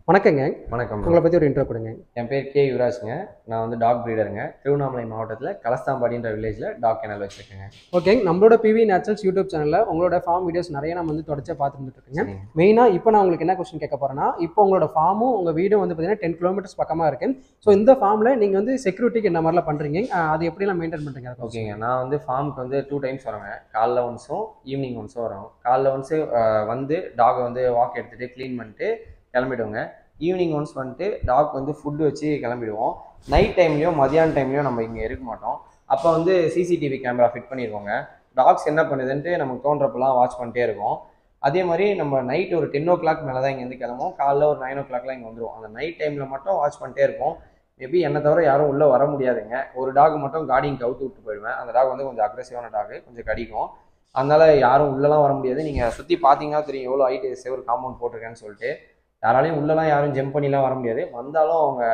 வணக்கங்க. வணக்கம் ப்ரோ. உங்கள பத்தி ஒரு இன்ட்ரோ குடுங்க. என் பேர் கே. யுவராஜ்ங்க. நான் வந்து டாக் ப்ரீடருங்க. திருவண்ணாமலை மாவட்டத்தில கலஸ்தாம்பாடின்ற வில்லேஜ்ல டாக் கென்னல் வச்சிருக்கேங்க. ஓகேங்க. நம்மளோட பிவி நேச்சுரல்ஸ் யூடியூப் சேனல்ல உங்களோட ஃபார்ம் வீடியோஸ் நெறைய நம்ம வந்து தொடர்ச்சியா பார்த்துட்டு இருக்கோங்க. சரிங்க. மெயினா இப்போ நான் உங்களுக்கு என்ன கொஸ்டின் கேட்க போறேன்னா, இப்போ உங்களோட ஃபார்மும் உங்க வீடும் வந்து பார்த்தீங்கன்னா 10 கிலோமீட்டர்ஸ் பக்கமா இருக்கு. ஸோ இந்த ஃபார்ம்ல நீங்க வந்து செக்யூரிட்டிக்கு என்ன மாரிலாம் பண்றீங்க? அது எப்படிலாம் மெயின்டெயின் பண்றீங்க? அத ஓகேங்க. நான் வந்து ஃபார்முக்கு வந்து 2 டைம்ஸ் வரேங்க. காலைல ஒன்ஸும், ஈவினிங் ஒன்ஸும் வரோம். காலைல ஒன்ஸு வந்து டாக வந்து வாக் எடுத்துட்டு கிளீன் பண்ணிட்டு கிளம்பிடுவோங்க. ஈவினிங் ஒன்ஸ் வந்துட்டு டாக் வந்து ஃபுட் வச்சு கிளம்பிடுவோம். நைட் டைம்லயும் மதியான டைம்லயும் நம்ம இங்கே இருக்க மாட்டோம். அப்போ வந்து சிசிடிவி கேமரா ஃபிட் பண்ணிடுவோங்க. டாக்ஸ் என்ன பண்ணுதுன்ட்டு நமக்கு தோன்றப்பெல்லாம் வாட்ச் பண்ணிட்டே இருக்கோம். அதே மாதிரி நம்ம நைட் ஒரு 10 மேலே தான் இங்கேருந்து கிளம்புவோம். காலைல ஒரு 9 இங்கே வந்துடுவோம். அந்த நைட் டைமில் மட்டும் வாட்ச் பண்ணிட்டே இருப்போம். மேபி என்னை தவிர யாரும் உள்ளே வர முடியாதுங்க. ஒரு டாக் மட்டும் கார்டிங் கவுத்து விட்டு போயிடுவேன். அந்த டாக் வந்து கொஞ்சம் அக்ரெசிவான டாக், கொஞ்சம் கடிக்கும். அதனால யாரும் உள்ளெல்லாம் வர முடியாது. நீங்கள் சுற்றி பார்த்தீங்கன்னா தெரியும் எவ்வளோ ஹைட் செவர் காம்பவுண்ட் போட்டிருக்கேன்னு சொல்லிட்டு. யாராலையும் உள்ளெல்லாம் யாரும் ஜம்ப் பண்ணிலாம் வர முடியாது. வந்தாலும்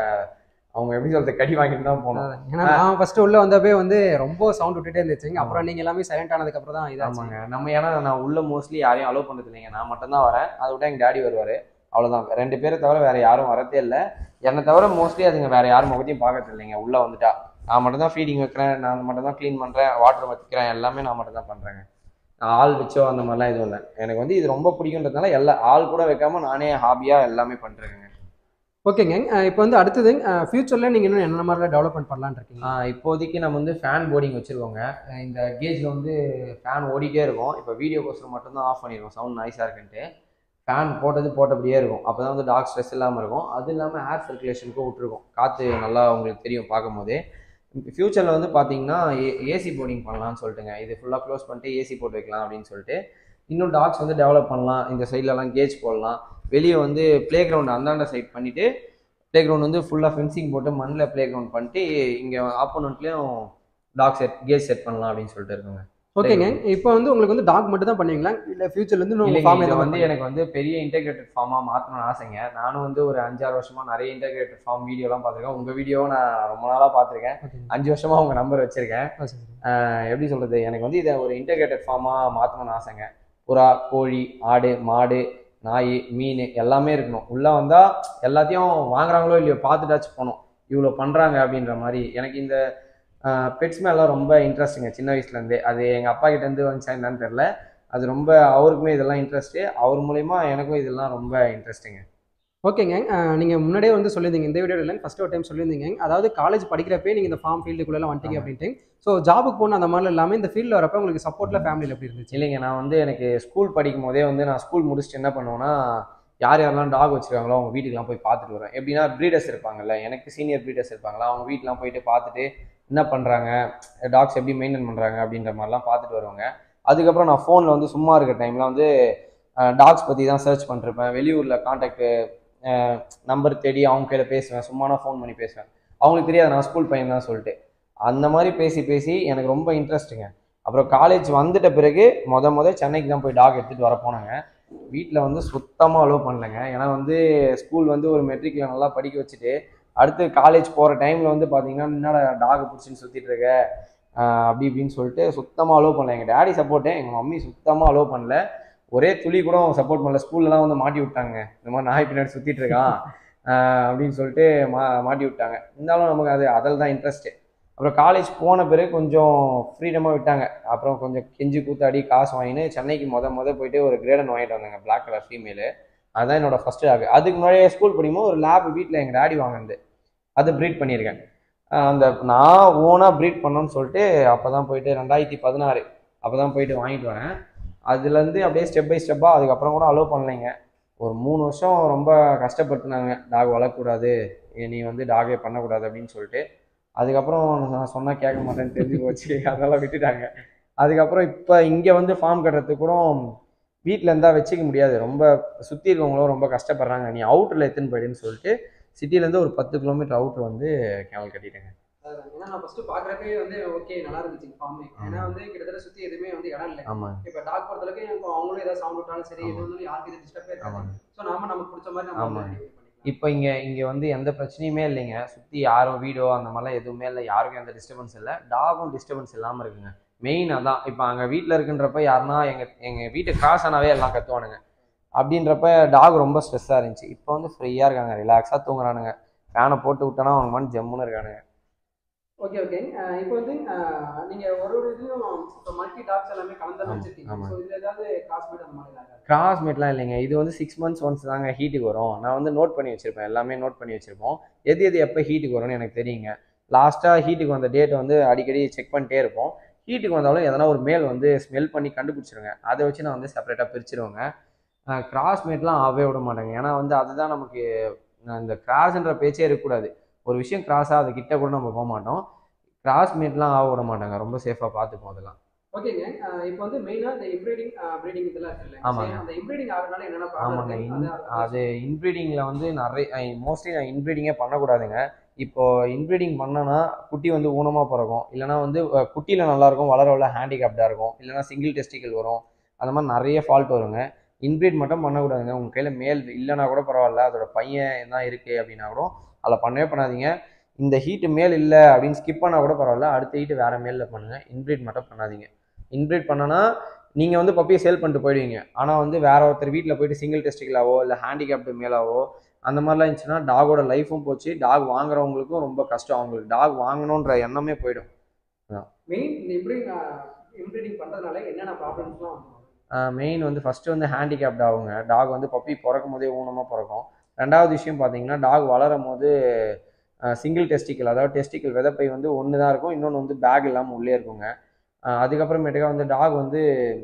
அவங்க எப்படி சொல்றது, கடி வாங்கிட்டு தான் போகணும். ஏன்னா நான் ஃபர்ஸ்ட் உள்ள வந்தப்பே வந்து ரொம்ப சவுண்ட் விட்டுட்டே இருந்துச்சுங்க. அப்புறம் நீங்க எல்லாமே சைலண்ட் ஆனதுக்கு அப்புறம் தான் இதாச்சு. ஆமாங்க. நம்ம ஏன்னா நான் உள்ள மோஸ்ட்லி யாரையும் அலோவ் பண்ணது இல்லைங்க. நான் மட்டும் தான் வரேன். அதை விட எங்கள் டாடி வருவார். அவ்வளோதான். 2 பேரை தவிர வேற யாரும் வரதே இல்லை. என்னை தவிர மோஸ்ட்லி அதுங்க வேற யாரும் முகத்தையும் பார்க்கறது இல்லைங்க. உள்ளே வந்துட்டா நான் மட்டும் தான் ஃபீடிங் வைக்கிறேன், நான் மட்டும் தான் க்ளீன் பண்ணுறேன், வாட்டர் வச்சுக்கிறேன், எல்லாமே நான் மட்டும் தான் பண்ணுறேங்க. ஆள் வச்சோ அந்த மாதிரிலாம் எதுவும் இல்லை. எனக்கு வந்து இது ரொம்ப பிடிக்குன்றதுனால எல்லா ஆள் கூட வைக்காம நானே ஹாபியாக எல்லாமே பண்ணுறேங்க. ஓகேங்க. இப்போ வந்து அடுத்தது ஃபியூச்சர்ல நீங்க இன்னும் என்ன மாதிரிலாம் டெவலப்மெண்ட் பண்ணலாம்னு இருக்கீங்க? இப்போதைக்கு நம்ம வந்து ஃபேன் போர்டிங் வச்சுருக்கோங்க. இந்த கேஜில் வந்து ஃபேன் ஓடிட்டே இருக்கும். இப்போ வீடியோக்கோசரம் மட்டும்தான் ஆஃப் பண்ணிடுவோம், சவுண்ட் நாய்ஸாக இருக்குன்ட்டு. ஃபேன் போட்டபடியே இருக்கும். அப்போ தான் வந்து டாக் ஸ்ட்ரெஸ் இல்லாமல் இருக்கும். அது இல்லாமல் ஏர் சர்க்குலேஷனுக்கும் விட்டுருக்கும். காற்று நல்லா உங்களுக்கு தெரியும் பார்க்கும்போதே. ஃப்யூச்சரில் வந்து பார்த்தீங்கன்னா ஏசி போர்டிங் பண்ணலாம்னு சொல்லிட்டுங்க. இது ஃபுல்லாக க்ளோஸ் பண்ணிட்டு ஏசி போட்டு வைக்கலாம் அப்படின்னு சொல்லிட்டு. இன்னும் டாக்ஸ் வந்து டெவலப் பண்ணலாம். இந்த சைட்லலாம் கேஜ் போடலாம். வெளியே வந்து ப்ளே கிரவுண்ட் அந்தாண்ட சைட் பண்ணிவிட்டு ப்ளே கிரவுண்ட் வந்து ஃபுல்லாக ஃபென்சிங் போட்டு மண்ணில் ப்ளே கிரவுண்ட் பண்ணிட்டு இங்கே ஆப்போனண்ட்லேயும் கேஜ் செட் பண்ணலாம் அப்படின்னு சொல்லிட்டு இருக்குங்க. ஓகேங்க. இப்போ வந்து உங்களுக்கு வந்து டாக் மட்டும் தான் பண்ணுவீங்களா? இல்ல ஃபியூச்சர்ல இருந்து உங்க ஃபார்ம் இது ஏதாவது வந்து எனக்கு வந்து பெரிய இன்டெகிரேட்டட் ஃபார்மாக மாற்றணும்னு ஆசைங்க. நானும் வந்து ஒரு 5-6 வருஷமா நிறைய இன்டெகிரேட்டட் ஃபார்ம் வீடியோலாம் பார்த்துருக்கேன். உங்கள் வீடியோவை நான் ரொம்ப நாளாக பார்த்துருக்கேன். 5 வருஷமா உங்கள் நம்பர் வச்சுருக்கேன். எப்படி சொல்கிறது, எனக்கு வந்து இதை ஒரு இன்டெகிரேட்டட் ஃபார்மாக மாற்றணும்னு ஆசைங்க. புறா, கோழி, ஆடு, மாடு, நாய், மீன் எல்லாமே இருக்கணும். உள்ளே வந்தால் எல்லாத்தையும் வாங்குறாங்களோ இல்லையோ பார்த்துட்டாச்சும் போகணும். இவ்வளோ பண்ணுறாங்க அப்படின்ற மாதிரி. எனக்கு இந்த பெட்ஸ் மேலாம் ரொம்ப இன்ட்ரெஸ்ட்டுங்க சின்ன வயசுலேருந்தே. அது எங்கள் அப்பா கிட்டேருந்து வந்துச்சா என்னன்னு தெரில. அது ரொம்ப அவருக்குமே இதெல்லாம் இன்ட்ரெஸ்ட்டு. அவர் மூலயமா எனக்கும் இதெல்லாம் ரொம்ப இன்ட்ரெஸ்ட்டுங்க. ஓகேங்க. நீங்கள் முன்னாடியே வந்து சொல்லியிருந்தீங்க, இந்த வீடியோவில் இல்லை ஃபஸ்ட்டு ஒரு டைம் சொல்லியிருந்தீங்க. அதாவது காலேஜ் படிக்கிறப்பே நீங்கள் இந்த ஃபார்ம் ஃபீல்டுக்குள்ளே வந்துட்டீங்க அப்படின்ட்டு. ஸோ ஜாபுக்கு போகணும் அந்த மாதிரிலாம் இல்லாமல் இந்த ஃபீல்டில் வரப்போ உங்களுக்கு சப்போர்ட்டில் ஃபேமிலியில் எப்படி இருந்துச்சு? இல்லைங்க, நான் வந்து எனக்கு ஸ்கூல் படிக்கும் போதே வந்து நான் ஸ்கூல் முடிச்சுட்டு என்ன பண்ணுவேன்னா, யாரெல்லாம் டாக் வச்சுருக்காங்களோ அவங்க வீட்டுக்கெலாம் போய் பார்த்துட்டு வருவேன். எப்படின்னா ப்ரீடர்ஸ் இருப்பாங்கல்ல, எனக்கு சீனியர் ப்ரீடர்ஸ் இருப்பாங்களா, அவங்க வீட்டெலாம் போயிட்டு பார்த்துட்டு என்ன பண்ணுறாங்க, டாக்ஸ் எப்படி மெயின்டைன் பண்ணுறாங்க அப்படின்ற மாதிரிலாம் பார்த்துட்டு வருவாங்க. அதுக்கப்புறம் நான் ஃபோனில் வந்து சும்மா இருக்க டைமில் வந்து டாக்ஸ் பற்றி தான் சர்ச் பண்ணிருப்பேன். வெளியூரில் கான்டாக்டு நம்பர் தேடி அவங்க கையில் பேசுவேன். சும்மானா ஃபோன் பண்ணி பேசுவேன். அவங்களுக்கு தெரியாது நான் ஸ்கூல் பையன் தான் சொல்லிட்டு. அந்த மாதிரி பேசி எனக்கு ரொம்ப இன்ட்ரெஸ்ட்டுங்க. அப்புறம் காலேஜ் வந்துட்ட பிறகு சென்னைக்கு தான் போய் டாக் எடுத்துகிட்டு வர போனாங்க. வீட்டில் வந்து சுத்தமாக அலோவ் பண்ணலைங்க. ஏன்னா வந்து ஸ்கூல் வந்து ஒரு மெட்ரிக்கில் நல்லா படிக்க வச்சுட்டு அடுத்து காலேஜ் போகிற டைமில் வந்து பார்த்தீங்கன்னா என்னடா டாக் பிடிச்சின்னு சுற்றிட்டு இருக்க அப்படி இப்படின்னு சொல்லிட்டு சுத்தமாக அலோவ் பண்ணல. எங்கள் டேடி சப்போர்ட்டு, எங்கள் மம்மி சுத்தமாக அலோவ் பண்ணல. ஒரே துளி கூட சப்போர்ட் பண்ணல. ஸ்கூல்லலாம் வந்து மாட்டி விட்டாங்க, இந்த மாதிரி நாய் பின்னாடி சுற்றிட்டு இருக்கான் அப்படின்னு சொல்லிட்டு மாட்டி விட்டாங்க. இருந்தாலும் நமக்கு அதில் தான் இன்ட்ரெஸ்ட்டு. அப்புறம் காலேஜ் போன பிறகு கொஞ்சம் ஃப்ரீடமாக விட்டாங்க. அப்புறம் கொஞ்சம் கெஞ்சி கூத்தாடி காசு வாங்கின்னு சென்னைக்கு போயிட்டு ஒரு கிரேடன் வாங்கிட்டு வந்தாங்க, பிளாக் கலர் ஃபீமேலு. அதுதான் என்னோட ஃபஸ்ட்டு டாக். அதுக்கு முன்னாடியே ஸ்கூல் படிக்கும்போது ஒரு லேப் வீட்டில் எங்கள் டேடி வாங்கினது, அது ப்ரீட் பண்ணியிருக்கேன். அந்த நான் ஓனாக ப்ரீட் பண்ணோன்னு சொல்லிட்டு அப்போ தான் போயிட்டு 2016 அப்போ தான் போயிட்டு வாங்கிட்டு வரேன். அதுலேருந்து அப்படியே ஸ்டெப் பை ஸ்டெப்பாக அதுக்கப்புறம் கூட அலோவ் பண்ணலைங்க. ஒரு 3 வருஷம் ரொம்ப கஷ்டப்பட்டுனாங்க, டாக் வளர்க்கக்கூடாது, நீ வந்து டாகே பண்ணக்கூடாது அப்படின்னு சொல்லிட்டு. அதுக்கப்புறம் நான் சொன்னால் கேட்க மாட்டேன்னு தெரிஞ்சு போச்சு, அதெல்லாம் விட்டுட்டாங்க. அதுக்கப்புறம் இப்போ இங்கே வந்து ஃபார்ம் கட்டுறதுக்கு கூட வீட்டில் இருந்தால் வச்சுக்க முடியாது, ரொம்ப சுற்றி இருக்கவங்களும் ரொம்ப கஷ்டப்படுறாங்க, நீ அவுட்டரில் எடுத்துன்னு போயிடுன்னு சொல்லிட்டு சிட்டிலேருந்து ஒரு 10 கிலோமீட்டர் அவுட்டர் வந்து கேமல் கட்டிட்டேங்க. ஏன்னா நான் ஃபர்ஸ்ட் பார்க்குறப்பே வந்து ஓகே நல்லா இருந்துச்சு ஃபார்மே. ஏன்னா வந்து கிட்டத்தட்ட சுற்றி எதுவுமே வந்து இடம் இல்லை. ஆமாம். இப்போ டாக் பொறுத்தளவுக்கு எனக்கு அவங்களும் ஏதாவது சவுண்ட் விட்டாலும் சரி, எது வந்தாலும் யாருக்கு இது டிஸ்டர்பே இருக்காது. ஸோ நமக்கு பிடிச்ச மாதிரி நம்ம இப்போ இங்கே வந்து எந்த பிரச்சனையுமே இல்லைங்க. சுற்றி யாரும் வீடோ அந்த மாதிரிலாம் எதுவுமே இல்லை, யாருக்கும் எந்த டிஸ்டர்பன்ஸ் இல்லை, டாகும் டிஸ்டர்பன்ஸ் இல்லாமல் இருக்குங்க. மெயின் அதான். இப்போ அங்கே வீட்டில் இருக்குன்றப்ப யாருன்னா எங்கள் வீட்டு கிராஸ் ஆனாவே எல்லாம் கத்துவானுங்க. அப்படின்றப்ப டாக் ரொம்ப ஸ்ட்ரெஸ்ஸாக இருந்துச்சு. இப்போ வந்து ஃப்ரீயாக இருக்காங்க, ரிலாக்ஸாக தூங்குறானுங்க. ஃபேனை போட்டு விட்டோன்னா அவங்க மண் ஜம்முன்னு இருக்கானுங்க. Okay okay. இப்போ வந்து நீங்க ஒரு இதுலயும் இப்போ மல்டி டாக்ஸ் எல்லாமே கலந்து வச்சிருக்கீங்க. ஸோ இதுல ஏதாவது கிராஸ்மேட் அந்த மாதிரி ஏதாவது? கிராஸ்மேட்லாம் இல்லைங்க. இது வந்து 6 months ஒன்ஸ் தாங்க ஹீட்டுக்கு வரும். நான் வந்து நோட் பண்ணி வச்சிருப்பேன், எல்லாமே நோட் பண்ணி வச்சிருப்போம். எது எப்போ ஹீட்டுக்கு வரும்னு எனக்கு தெரியுங்க. லாஸ்ட்டாக ஹீட்டுக்கு வந்த டேட்டை வந்து அடிக்கடி செக் பண்ணிட்டே இருப்போம். ஹீட்டுக்கு வந்தாலும் எதனா ஒரு மேல் வந்து ஸ்மெல் பண்ணி கண்டுபிடிச்சிருங்க. அதை வச்சு நான் வந்து செப்பரேட்டாக பிரிச்சிருவேங்க. கிராஸ்மேட்லாம் ஆகவே விட மாட்டேங்க. ஏன்னா வந்து அதுதான் நமக்கு இந்த கிராஸ்ன்ற பேச்சே இருக்கக்கூடாது. ஒரு விஷயம் கிராஸாக அது கிட்ட கூட நம்ம போக மாட்டோம். கிராஸ்மேட்லாம் ஆக விட மாட்டாங்க. ரொம்ப சேஃபாக பார்த்துப்போம் அதெல்லாம். ஓகேங்க. இப்போ வந்து மெயினா இந்த இன்ப்ரீடிங் ப்ரீடிங் இதெல்லாம் இருக்குல்ல. ஆமாங்க. அந்த இன்ப்ரீடிங் ஆகிறதுனால என்னென்ன ஆமாங்க. ப்ராப்ளம் அது இன்ப்ரீடிங்கில் வந்து மோஸ்ட்லி நான் இன்ப்ரீடிங்கே பண்ணக்கூடாதுங்க. இப்போ இன்ப்ரீடிங் பண்ணனா குட்டி வந்து ஊனமாக பிறக்கும், இல்லைனா வந்து குட்டியில் நல்லாயிருக்கும், வளர வளர ஹேண்டிகேப்டாக இருக்கும், இல்லைனா சிங்கிள் டெஸ்டிக்கல் வரும். அந்த மாதிரி நிறைய ஃபால்ட் வருங்க. இன்ப்ரீட் மட்டும் பண்ணக்கூடாதுங்க. உங்கள் கையில் மேல் இல்லைனா கூட பரவாயில்ல, அதோட பையன் தான் இருக்குது அப்படின்னா கூட அதில் பண்ணவே பண்ணாதீங்க. இந்த ஹீட்டு மேல் இல்லை அப்படின்னு ஸ்கிப் பண்ணால் கூட பரவாயில்ல, அடுத்த ஹீட்டு வேறு மேலில் பண்ணுங்கள். இன்ப்ரீட் மட்டும் பண்ணாதீங்க. இன்ப்ரீட் பண்ணனா நீங்கள் வந்து பப்பியை சேல் பண்ணிட்டு போயிடுவீங்க. ஆனால் வந்து வேற ஒருத்தர் வீட்டில் போயிட்டு சிங்கிள் டெஸ்டிக்கலாவோ இல்லை ஹேண்டிகேப்டு மேலாவோ அந்த மாதிரிலாம் இருந்துச்சுன்னா டாகோட லைஃபும் போச்சு, டாக் வாங்குறவங்களுக்கும் ரொம்ப கஷ்டம். அவங்களுக்கு டாக் வாங்கணுன்ற எண்ணமே போயிடும். மெயின் இந்த இன்ப்ரீடிங் பண்ணுறதுனால என்னென்ன ப்ராப்ளம்ஸ்லாம்? மெயின் வந்து ஃபஸ்ட்டு வந்து ஹேண்டிகேப்ட் ஆகுங்க. டாக் வந்து பப்பி பிறக்கும் போதே ஊனமாக பிறக்கும். ரெண்டாவது விஷயம் பார்த்தீங்கன்னா டாக் வளரும் போது சிங்கிள் டெஸ்டிக்கல், அதாவது டெஸ்டிக்கல் விதப்பை வந்து ஒன்று தான் இருக்கும், இன்னொன்று வந்து பேக் இல்லாமல் உள்ளே இருக்குங்க. அதுக்கப்புறமேட்டுக்கா வந்து டாக் வந்து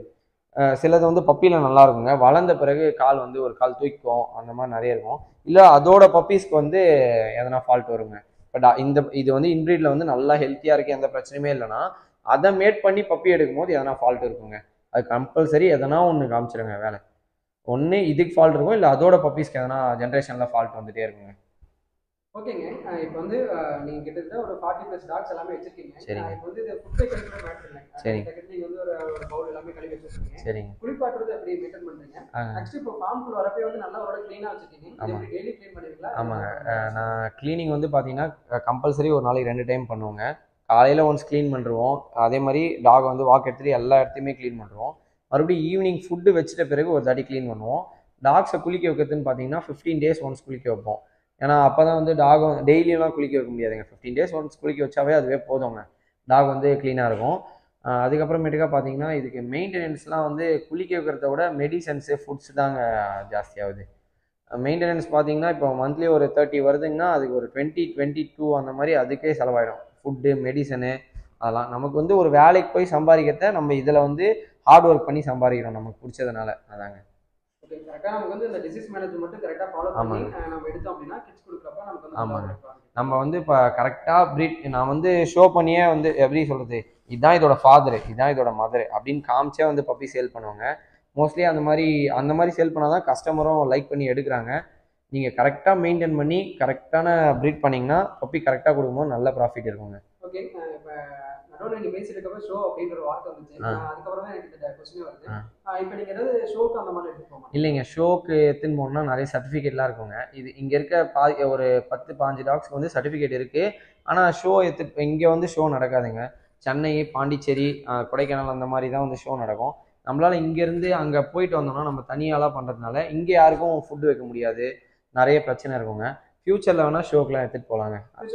சிலது வந்து பப்பியில் நல்லா இருக்குங்க, வளர்ந்த பிறகு கால் வந்து ஒரு கால் தூக்கிக்கும், அந்த மாதிரி நிறைய இருக்கும். இல்லை அதோட பப்பீஸ்க்கு வந்து எதனா ஃபால்ட் வருங்க. இப்போ இது வந்து இன்ப்ரீடில் வந்து நல்லா ஹெல்த்தியாக இருக்குது, எந்த பிரச்சனையுமே இல்லைன்னா அதை மேட் பண்ணி பப்பி எடுக்கும் போது எதனா ஃபால்ட் இருக்குங்க. அது கம்பல்சரி எதனா ஒன்று காமிச்சிருங்க வேலை. ஒன்று இதுக்கு ஃபால்ட் இருக்கும், இல்லை அதோட பப்பீஸ்க்கு எதனா ஜென்ரேஷனில் ஃபால்ட் வந்துட்டே இருக்குங்க. ஓகேங்க. இப்போ வந்து நீங்கள் கிட்டத்தட்ட ஒரு 40+ டாக்ஸ் எல்லாமே வச்சிருக்கீங்க. சரிங்க. இப்போ வந்து இது ஃபுட் வைக்கிறது கூட மேட்டர் இல்லை. சரிங்க. நீங்கள் வந்து ஒரு பவுல் எல்லாமே கழுவி வச்சிருக்கீங்க. சரிங்க. குளிப்பாட்டுறது எப்படி மெயின்டைன் பண்ணுறீங்க? நெக்ஸ்ட் இப்போ ஃபார்முக்குள்ள வரப்பே வந்து நல்லா ஒரு க்ளீனாக வச்சிருக்கீங்க. ஆமாம். டெய்லி க்ளீன் பண்ணுவீங்களா? ஆமாங்க. நான் க்ளீனிங் வந்து பார்த்தீங்கன்னா கம்பல்சரி ஒரு நாளைக்கு 2 டைம் பண்ணுவோங்க. காலையில் ஒன்ஸ் க்ளீன் பண்ணுறோம், அதே மாதிரி டாக் வந்து வாக் எடுத்துகிட்டு எல்லா இடத்தையுமே க்ளீன் பண்ணுறோம். மறுபடியும் ஈவினிங் ஃபுட்டு வச்சிட்ட பிறகு ஒரு தாட்டி க்ளீன் பண்ணுவோம். டாக்ஸை குளிக்க வைக்கிறதுன்னு பார்த்தீங்கன்னா 15 days ஒன்ஸ் குளிக்க வைப்போம். ஏன்னா அப்போ தான் வந்து டாகும் டெய்லியெலாம் குளிக்க வைக்க முடியாதுங்க. 15 days ஒன்ஸ் குளிக்க வச்சாவே அதுவே போதுங்க, டாக் வந்து க்ளீனாக இருக்கும். அதுக்கப்புறமேட்டுக்கா பார்த்தீங்கன்னா இதுக்கு மெயின்டெனன்ஸ்லாம் வந்து குளிக்க வைக்கிறத விட மெடிசன்ஸு ஃபுட்ஸ் தாங்க ஜாஸ்தியாகுது. மெயின்டெனன்ஸ் பார்த்தீங்கன்னா இப்போ மந்த்லி ஒரு 30 வருதுங்கன்னா அதுக்கு ஒரு 22 அந்த மாதிரி அதுக்கே செலவாயிடும். ஃபுட்டு, மெடிசனு, அதெல்லாம் நமக்கு வந்து ஒரு வேலைக்கு போய் சம்பாதிக்கிறத நம்ம இதில் வந்து ஹார்ட் ஒர்க் பண்ணி சம்பாதிக்கிறோம் நமக்கு பிடிச்சதுனால. அதாங்க. ஓகே. கரெக்டாக நமக்கு வந்து இந்த டிசீஸ் மேனேஜ்மெண்ட் மட்டும் கரெக்டாக ஃபாலோ பண்ணி நம்ம எடுத்தோம் அப்படின்னா கிட்ஸ் கொடுக்குறப்ப நமக்கு வந்து ஆமாங்க. நம்ம வந்து இப்போ கரெக்டாக ப்ரீட் நான் வந்து ஷோ பண்ணியே வந்து எப்படி சொல்கிறது, இதுதான் இதோட ஃபாதரு, இதுதான் இதோட மதரு அப்படின்னு காமிச்சே வந்து பப்பி சேல் பண்ணுவாங்க. மோஸ்ட்லி அந்த மாதிரி சேல் பண்ணால் தான் கஸ்டமரும் லைக் பண்ணி எடுக்கிறாங்க. நீங்கள் கரெக்டாக மெயின்டைன் பண்ணி கரெக்டான ப்ரீட் பண்ணிங்கன்னா பப்பி கரெக்டாக கொடுக்கும்போது நல்ல ப்ராஃபிட் இருக்குங்க. ஓகே. இப்போ நடுவில் நீங்கள் பேசியிருக்கப்ப ஷோ அப்படின்ற ஒரு வார்த்தை வந்துச்சு, அதுக்கப்புறம் தான் எனக்கு இந்த கொஸ்டினே வருது. இப்போ நீங்கள் ஏதாவது ஷோக்கு அந்த மாதிரி எடுத்துட்டு போங்க? இல்லைங்க, ஷோக்கு எடுத்துன்னு போகணுன்னா நிறைய சர்டிஃபிகேட்லாம் இருக்குங்க. இது இங்கே இருக்க ஒரு 10-15 டாக்ஸ்க்கு வந்து சர்டிஃபிகேட் இருக்குது. ஆனால் ஷோ இங்கே வந்து ஷோ நடக்காதுங்க. சென்னை, பாண்டிச்சேரி, கொடைக்கானல் அந்த மாதிரி தான் வந்து ஷோ நடக்கும். நம்மளால் இங்கேருந்து அங்கே போயிட்டு வந்தோம்னா நம்ம தனியாலாம் பண்ணுறதுனால இங்கே யாருக்கும் ஃபுட்டு வைக்க முடியாது, நிறைய பிரச்சனை இருக்குங்க. ஃப்யூச்சரில் வேணால் ஷோக்கெலாம் எடுத்துகிட்டு போகலாங்க.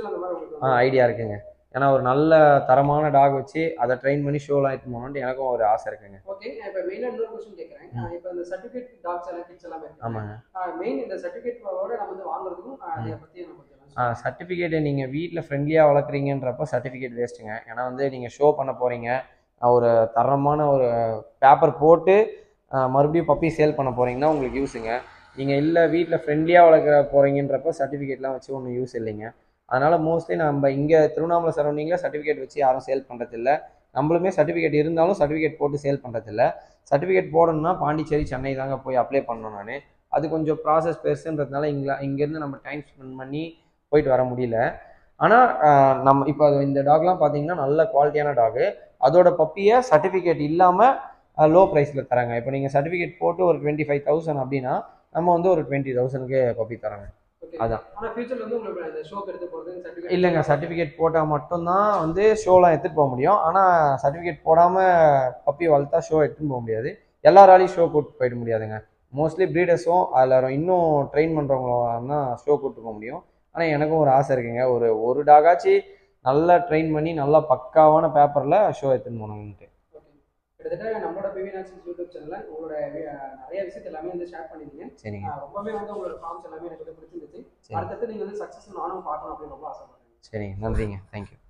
ஐடியா இருக்குங்க. ஏன்னா ஒரு நல்ல தரமான டாக் வச்சு அதை ட்ரெயின் பண்ணி ஷோலாம் எடுத்து போகணுன்ட்டு எனக்கும் ஒரு ஆசை இருக்குங்க. ஓகே. இப்போ மெயினாக இன்னொரு கொஸ்டின் கேட்குறேன். இப்போ இந்த சர்டிஃபிகேட் டாக்ஸ் எல்லாம் கிட்ஸ் எல்லாமே இருக்கு. ஆமாங்க. மெயின் இந்த சர்டிஃபிகேட்டோட நம்ம வந்து வாங்குறதுக்கும் அதை பற்றி நம்ம சர்டிஃபிகேட்டை நீங்கள் வீட்டில் ஃப்ரெண்ட்லியாக வளர்க்குறீங்கன்றப்போ சர்டிஃபிகேட் வேஸ்ட்டுங்க. ஏன்னா வந்து நீங்கள் ஷோ பண்ண போகிறீங்க, ஒரு தரமான ஒரு பேப்பர் போட்டு மறுபடியும் பப்பி சேல் பண்ண போகிறீங்கன்னா உங்களுக்கு யூஸுங்க. நீங்கள் இல்லை வீட்டில் ஃப்ரெண்ட்லியாக வளர்க்குற போகிறீங்கன்றப்போ சர்டிஃபிகேட்லாம் வச்சு ஒன்றும் யூஸ் இல்லைங்க. அதனால் மோஸ்ட்லி நம்ம இங்கே திருவண்ணாமலை சரௌண்டிங்கில் சர்டிஃபிகேட் வச்சு யாரும் சேல் பண்ணுறதில்ல. நம்மளுமே சர்டிஃபிகேட் இருந்தாலும் சர்டிஃபிகேட் போட்டு சேல் பண்ணுறதில்ல. சர்டிஃபிகேட் போடணும்னா பாண்டிச்சேரி, சென்னை தாங்க போய் அப்ளை பண்ணணும். நான் அது கொஞ்சம் ப்ராசஸ் பெருசுன்றதுனால இங்கேருந்து நம்ம டைம் ஸ்பெண்ட் பண்ணி போயிட்டு வர முடியல. ஆனால் நம்ம இப்போ இந்த டாக்லாம் பார்த்தீங்கன்னா நல்ல குவாலிட்டியான டாகு, அதோட பப்பியை சர்டிஃபிகேட் இல்லாமல் லோ ப்ரைஸில் தராங்க. இப்போ நீங்கள் சர்டிஃபிகேட் போட்டு ஒரு 25,000 அப்படின்னா நம்ம வந்து ஒரு 20,000க்கு பப்பி தராங்க. அதான். இல்லைங்க, சர்டிஃபிகேட் போட்டால் மட்டும்தான் வந்து ஷோலாம் எடுத்துகிட்டு போக முடியும். ஆனால் சர்டிஃபிகேட் போடாமல் பப்பி வளர்த்தா ஷோ எடுத்துன்னு போக முடியாது. எல்லாராலையும் ஷோ கூப்பிட்டு போயிட முடியாதுங்க. மோஸ்ட்லி ப்ரீடர்ஸும் அதில் இன்னும் ட்ரெயின் பண்ணுறவங்களும் தான் ஷோ கூப்பிட்டு போக முடியும். ஆனால் எனக்கும் ஒரு ஆசை இருக்குங்க, ஒரு டாகாச்சு நல்லா ட்ரெயின் பண்ணி நல்லா பக்காவான பேப்பரில் ஷோ எடுத்துன்னு போகணுன்ட்டு. கிட்டத்தட்ட நம்மளோட பேபி நேச்சர்ஸ் யூடியூப் சேனல்ல உங்களோட நிறைய விஷயத்தை எல்லாமே வந்து ஷேர் பண்ணிருக்கீங்க. சரிங்க. ரொம்பவே வந்து உங்களோட ஃபார்ம்ஸ் எல்லாமே எனக்கு பிடிச்சிருந்துச்சு. அடுத்தது நீங்கள் வந்து சக்ஸஸ் நானும் பார்க்கணும் அப்படின்னு ரொம்ப ஆசைப்படுறேன். சரிங்க, நன்றிங்க, தேங்க்யூ.